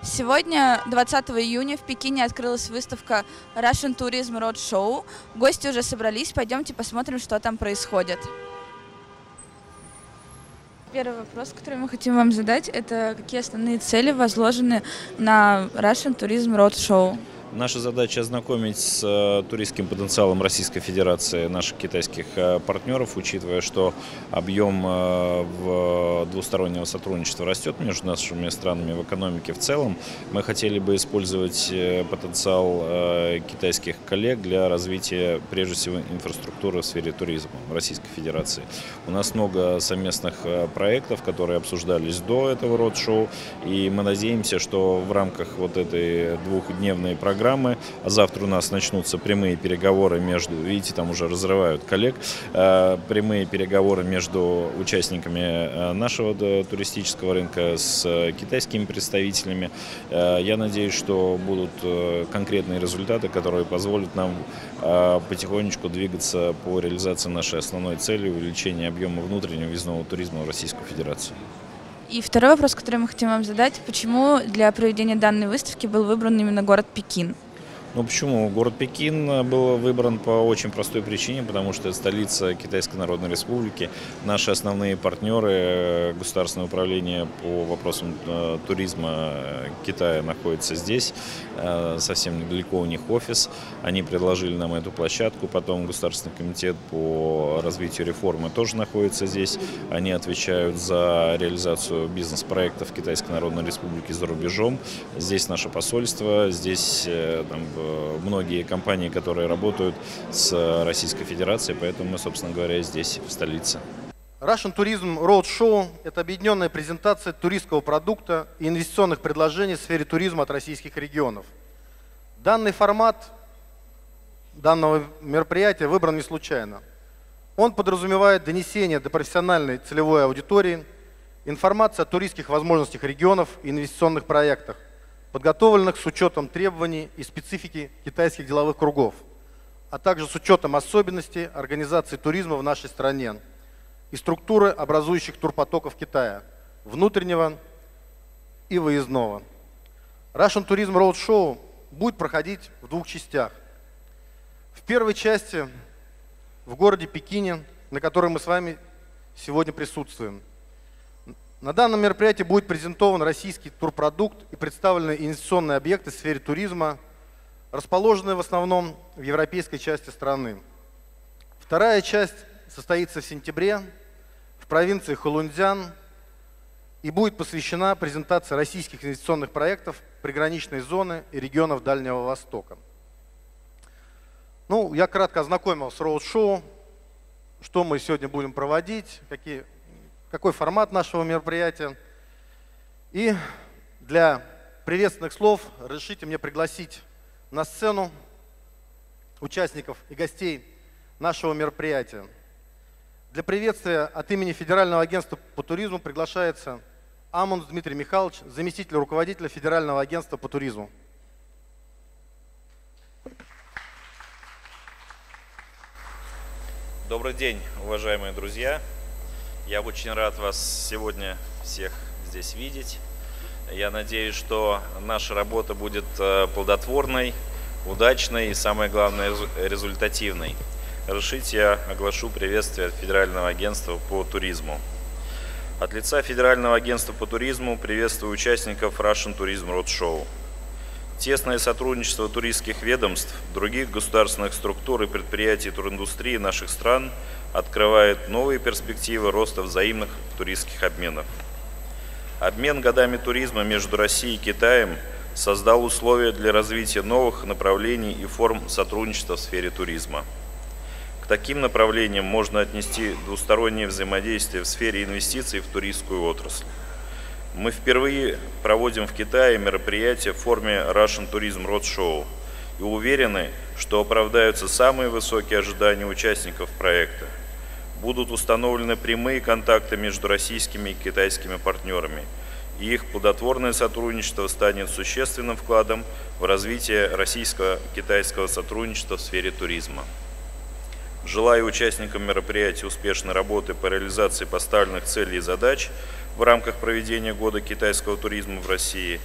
Сегодня, 20 июня, в Пекине открылась выставка Russian Tourism Roadshow. Гости уже собрались, пойдемте посмотрим, что там происходит. Первый вопрос, который мы хотим вам задать, это какие основные цели возложены на Russian Tourism Roadshow? Наша задача ознакомить с туристским потенциалом Российской Федерации наших китайских партнеров, учитывая, что объем двустороннего сотрудничества растет между нашими странами в экономике в целом. Мы хотели бы использовать потенциал китайских коллег для развития, прежде всего, инфраструктуры в сфере туризма в Российской Федерации. У нас много совместных проектов, которые обсуждались до этого роуд-шоу, и мы надеемся, что в рамках вот этой двухдневной программы, а завтра у нас начнутся прямые переговоры между, видите, там уже разрывают коллег, прямые переговоры между участниками нашего туристического рынка с китайскими представителями. Я надеюсь, что будут конкретные результаты, которые позволят нам потихонечку двигаться по реализации нашей основной цели — увеличения объема внутреннего въездного туризма в Российскую Федерацию. И второй вопрос, который мы хотим вам задать: почему для проведения данной выставки был выбран именно город Пекин? Ну почему? Город Пекин был выбран по очень простой причине, потому что это столица Китайской Народной Республики. Наши основные партнеры, Государственное управление по вопросам туризма Китая, находится здесь, совсем недалеко у них офис. Они предложили нам эту площадку, потом Государственный комитет по развитию реформы тоже находится здесь. Они отвечают за реализацию бизнес-проектов Китайской Народной Республики за рубежом. Здесь наше посольство, здесь многие компании, которые работают с Российской Федерацией, поэтому мы, собственно говоря, здесь, в столице. Russian Tourism Roadshow – это объединенная презентация туристского продукта и инвестиционных предложений в сфере туризма от российских регионов. Данный формат данного мероприятия выбран не случайно. Он подразумевает донесение до профессиональной целевой аудитории информации о туристских возможностях регионов и инвестиционных проектах, подготовленных с учетом требований и специфики китайских деловых кругов, а также с учетом особенностей организации туризма в нашей стране и структуры образующих турпотоков Китая, внутреннего и выездного. Russian Tourism Roadshow будет проходить в двух частях. В первой части в городе Пекине, на которой мы с вами сегодня присутствуем. На данном мероприятии будет презентован российский турпродукт и представлены инвестиционные объекты в сфере туризма, расположенные в основном в европейской части страны. Вторая часть состоится в сентябре в провинции Хэлунцзян и будет посвящена презентации российских инвестиционных проектов приграничной зоны и регионов Дальнего Востока. Ну, я кратко ознакомил с роуд-шоу, что мы сегодня будем проводить, какой формат нашего мероприятия. И для приветственных слов разрешите мне пригласить на сцену участников и гостей нашего мероприятия. Для приветствия от имени Федерального агентства по туризму приглашается Амунц Дмитрий Михайлович, заместитель руководителя Федерального агентства по туризму. Добрый день, уважаемые друзья! Я очень рад вас сегодня всех здесь видеть. Я надеюсь, что наша работа будет плодотворной, удачной и, самое главное, результативной. Разрешите, я оглашу приветствие от Федерального агентства по туризму. От лица Федерального агентства по туризму приветствую участников Russian Tourism Roadshow. Тесное сотрудничество туристских ведомств, других государственных структур и предприятий туриндустрии наших стран открывает новые перспективы роста взаимных туристских обменов. Обмен годами туризма между Россией и Китаем создал условия для развития новых направлений и форм сотрудничества в сфере туризма. К таким направлениям можно отнести двустороннее взаимодействие в сфере инвестиций в туристскую отрасль. Мы впервые проводим в Китае мероприятие в форме Russian Tourism Roadshow и уверены, что оправдаются самые высокие ожидания участников проекта. Будут установлены прямые контакты между российскими и китайскими партнерами, и их плодотворное сотрудничество станет существенным вкладом в развитие российско-китайского сотрудничества в сфере туризма. Желаю участникам мероприятия успешной работы по реализации поставленных целей и задач в рамках проведения Года китайского туризма в России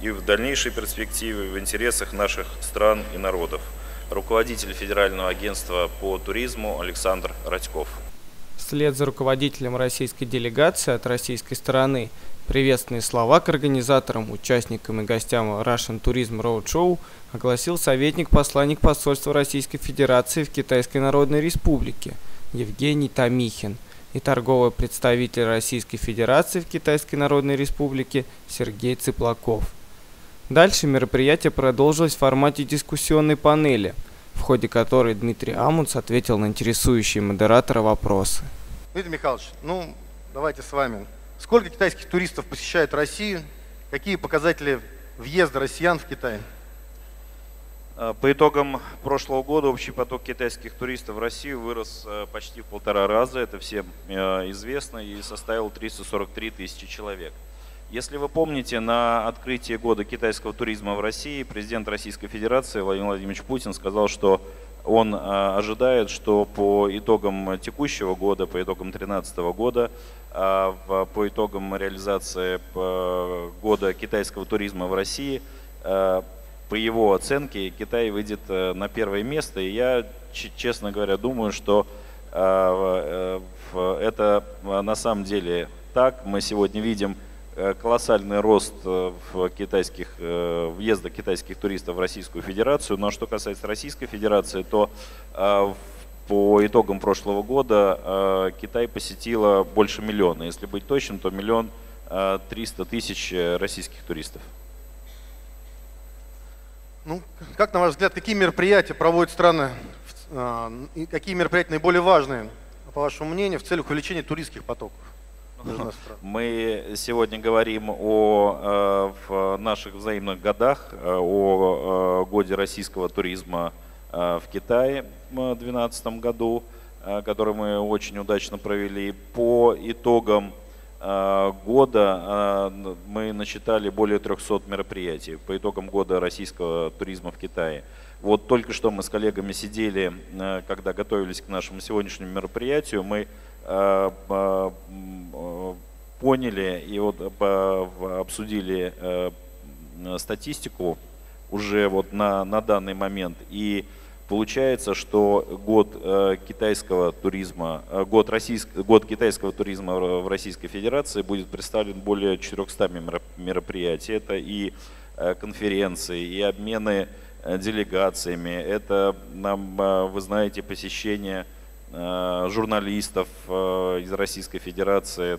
и в дальнейшей перспективе в интересах наших стран и народов. Руководитель Федерального агентства по туризму Александр Радьков. Вслед за руководителем российской делегации от российской стороны приветственные слова к организаторам, участникам и гостям Russian Tourism Roadshow огласил советник-посланник посольства Российской Федерации в Китайской Народной Республике Евгений Томихин и торговый представитель Российской Федерации в Китайской Народной Республике Сергей Цыплаков. Дальше мероприятие продолжилось в формате дискуссионной панели, в ходе которой Дмитрий Амунц ответил на интересующие модератора вопросы. Дмитрий Михайлович, давайте с вами. Сколько китайских туристов посещает Россию? Какие показатели въезда россиян в Китай? По итогам прошлого года общий поток китайских туристов в Россию вырос почти в 1,5 раза, это всем известно, и составил 343 тысячи человек. Если вы помните, на открытии года китайского туризма в России президент Российской Федерации Владимир Владимирович Путин сказал, что он ожидает, что по итогам текущего года, по итогам 2013 года, по итогам реализации года китайского туризма в России, по его оценке, Китай выйдет на первое место. И я, честно говоря, думаю, что это на самом деле так. Мы сегодня видим колоссальный рост въезда китайских туристов в Российскую Федерацию. Но что касается Российской Федерации, то по итогам прошлого года Китай посетило больше миллиона. Если быть точным, то 1 300 000 российских туристов. Как, на ваш взгляд, какие мероприятия проводят страны, какие мероприятия наиболее важные, по вашему мнению, в целях увеличения туристских потоков? Мы сегодня говорим о наших взаимных годах, о годе российского туризма в Китае в 2012 году, который мы очень удачно провели. По итогам года мы насчитали более 300 мероприятий по итогам года российского туризма в Китае. Вот только что мы с коллегами сидели, когда готовились к нашему сегодняшнему мероприятию, мы поняли и обсудили статистику уже на данный момент. И получается, что год китайского туризма в Российской Федерации будет представлен более 400 мероприятий. Это и конференции, и обмены делегациями, это, вы знаете, посещение журналистов из Российской Федерации,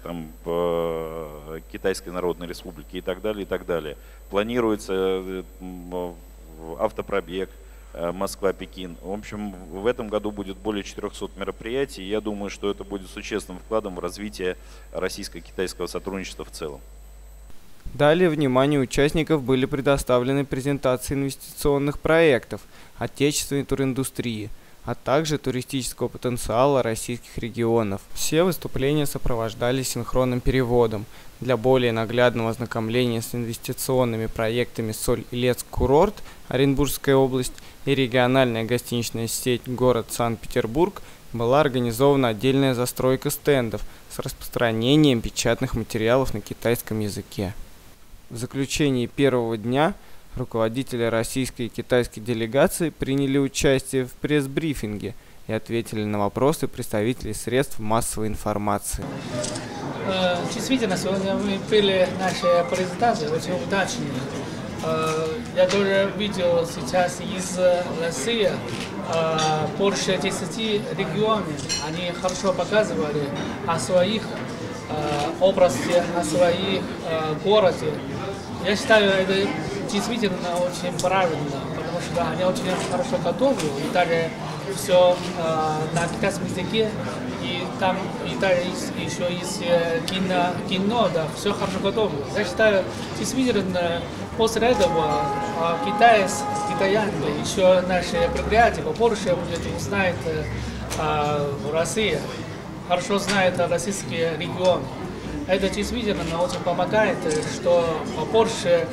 Китайской Народной Республики и так далее, и так далее. Планируется автопробег Москва-Пекин. В общем, в этом году будет более 400 мероприятий, и я думаю, что это будет существенным вкладом в развитие российско-китайского сотрудничества в целом. Далее вниманию участников были предоставлены презентации инвестиционных проектов отечественной туриндустрии, а также туристического потенциала российских регионов. Все выступления сопровождались синхронным переводом. Для более наглядного ознакомления с инвестиционными проектами Соль-Илецк-Курорт, Оренбургская область и региональная гостиничная сеть город Санкт-Петербург была организована отдельная застройка стендов с распространением печатных материалов на китайском языке. В заключении первого дня руководители российской и китайской делегации приняли участие в пресс-брифинге и ответили на вопросы представителей средств массовой информации. Действительно, сегодня мы были наши презентации очень удачные. Я тоже видел сейчас из России больше 10 регионов. Они хорошо показывали о своих области, о своих городе. Я считаю, это действительно очень правильно, потому что они очень хорошо готовы, и даже все на китайском языке, и там и даже еще есть кино, да, все хорошо готово. Я считаю, действительно, после этого китаяне, еще наши предприятия побольше будет узнать Россию, хорошо знает российский регион. Это действительно очень помогает, что больше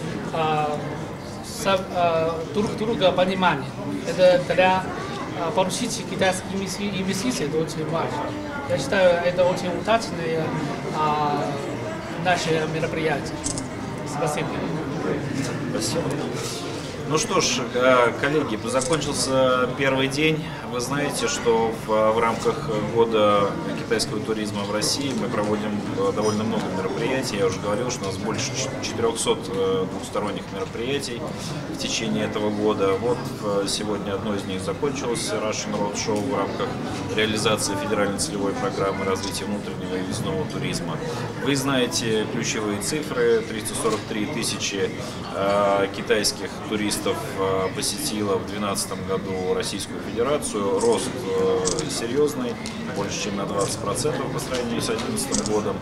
друг друга понимания. Это для получить китайские инвестиции, это очень важно. Я считаю, это очень удачное наше мероприятие. Спасибо. Спасибо. Ну что ж, коллеги, закончился первый день. Вы знаете, что в рамках года китайского туризма в России мы проводим довольно много мероприятий. Я уже говорил, что у нас больше 400 двухсторонних мероприятий в течение этого года. Вот сегодня одно из них закончилось, Russian Road Show, в рамках реализации федеральной целевой программы развития внутреннего и въездного туризма. Вы знаете ключевые цифры: 343 тысячи китайских туристов посетила в 2012 году Российскую Федерацию. Рост серьезный, больше чем на 20% по сравнению с 2011 годом.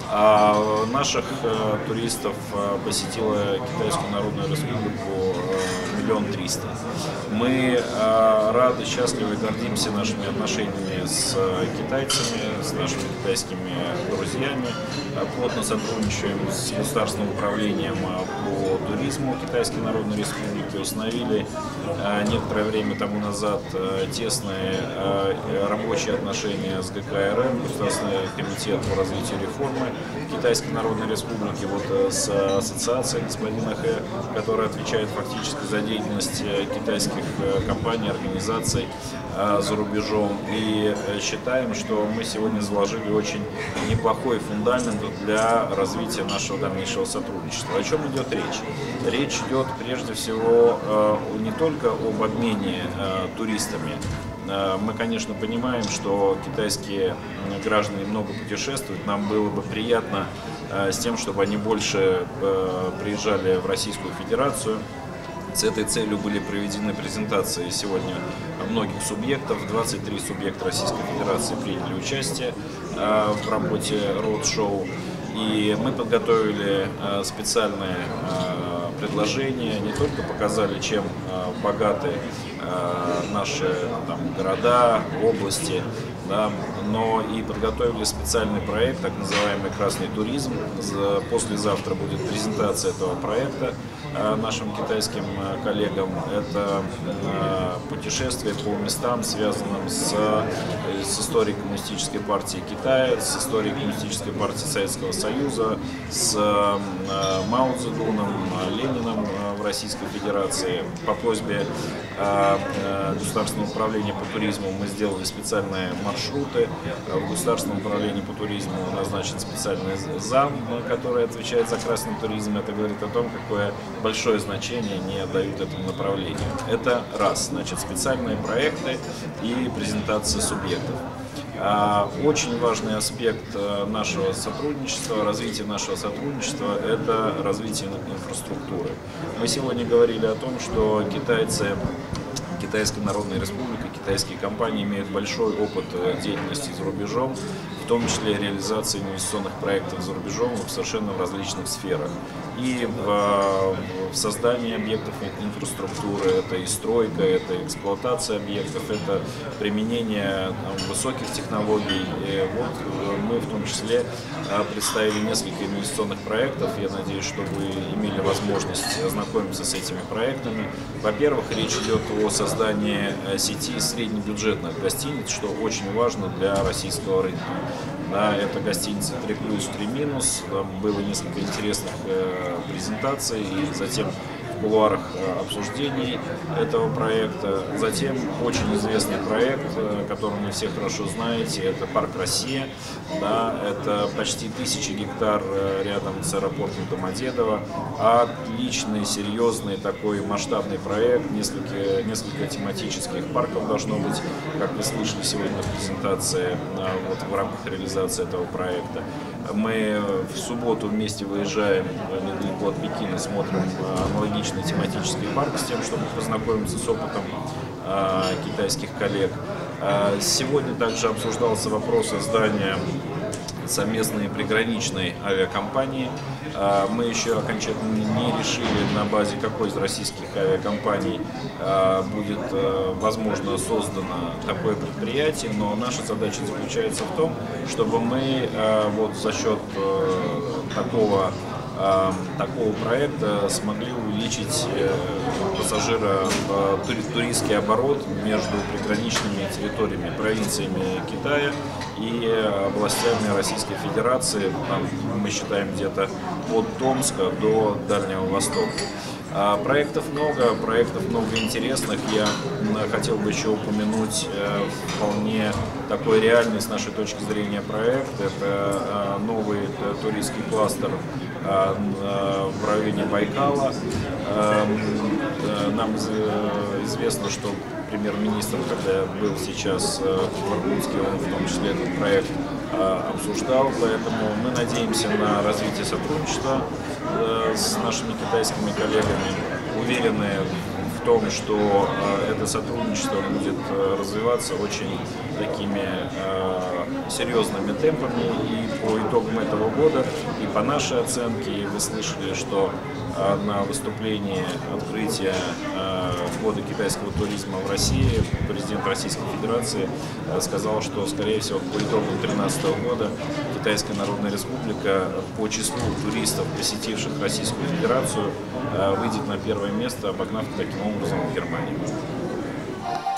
А наших туристов посетила Китайскую Народную Республику 1 300 000. Мы рады, счастливы и гордимся нашими отношениями с китайцами, с нашими китайскими друзьями. Плотно сотрудничаем с Государственным управлением по туризму Китайской Народной Республики. Установили некоторое время тому назад тесные рабочие отношения с ГКРМ, Государственный комитет по развитию реформы Китайской Народной Республики, вот с ассоциацией господина Хэ, которая отвечает фактически за деятельность китайских компаний, организаций за рубежом. И считаем, что мы сегодня заложили очень неплохой фундамент для развития нашего дальнейшего сотрудничества. О чем идет речь? Речь идет прежде всего не только об обмене туристами. Мы, конечно, понимаем, что китайские граждане много путешествуют. Нам было бы приятно с тем, чтобы они больше приезжали в Российскую Федерацию. С этой целью были проведены презентации сегодня многих субъектов. 23 субъекта Российской Федерации приняли участие в работе Roadshow. И мы подготовили специальные предложения, не только показали, чем богаты наши города, области, да, но и подготовили специальный проект, так называемый «Красный туризм». Послезавтра будет презентация этого проекта нашим китайским коллегам. Это путешествие по местам, связанным с историей Коммунистической партии Китая, с историей Коммунистической партии Советского Союза, с Мао Цзэдуном, Лениным в Российской Федерации. По просьбе Государственного управления по туризму мы сделали специальные маршруты. В Государственном управлении по туризму назначен специальный зам, который отвечает за красный туризм. Это говорит о том, какое большое значение не отдают этому направлению. Это раз, значит, специальные проекты и презентация субъектов. Очень важный аспект нашего сотрудничества, развития нашего сотрудничества – это развитие инфраструктуры. Мы сегодня говорили о том, что китайцы, Китайская Народная Республика, китайские компании имеют большой опыт деятельности за рубежом, в том числе реализации инвестиционных проектов за рубежом в совершенно различных сферах. И в создании объектов инфраструктуры, это и стройка, это эксплуатация объектов, это применение высоких технологий. И вот мы в том числе представили несколько инвестиционных проектов. Я надеюсь, что вы имели возможность ознакомиться с этими проектами. Во-первых, речь идет о создании сети среднебюджетных гостиниц, что очень важно для российского рынка. Да, это гостиница 3+, 3-. Там было несколько интересных презентаций и затем в кулуарах обсуждений этого проекта. Затем очень известный проект, который вы все хорошо знаете, это Парк Россия. Да, это почти 1000 гектар рядом с аэропортом Домодедово. Отличный, серьезный такой масштабный проект. Несколько тематических парков должно быть, как вы слышали сегодня в презентации, вот, в рамках реализации этого проекта. Мы в субботу вместе выезжаем недалеко от Пекина, смотрим аналогичный тематический парк с тем, чтобы познакомиться с опытом китайских коллег. Сегодня также обсуждался вопрос создания совместной приграничной авиакомпании. Мы еще окончательно не решили, на базе какой из российских авиакомпаний будет, возможно, создано такое предприятие, но наша задача заключается в том, чтобы мы вот за счет такого такого проекта смогли увеличить туристский оборот между приграничными территориями, провинциями Китая и областями Российской Федерации. Там, мы считаем, где-то от Томска до Дальнего Востока. Проектов много интересных. Я хотел бы еще упомянуть вполне такой реальный с нашей точки зрения проект. Это новый туристский кластер в районе Байкала. Нам известно, что премьер-министр, когда был сейчас в Иркутске, он в том числе этот проект обсуждал, поэтому мы надеемся на развитие сотрудничества с нашими китайскими коллегами, уверены в том, что это сотрудничество будет развиваться очень такими серьезными темпами, и по итогам этого года, и по нашей оценке, вы слышали, что на выступлении открытия года китайского туризма в России президент Российской Федерации сказал, что, скорее всего, по итогам 2013 года Китайская Народная Республика по числу туристов, посетивших Российскую Федерацию, выйдет на первое место, обогнав таким образом Германию.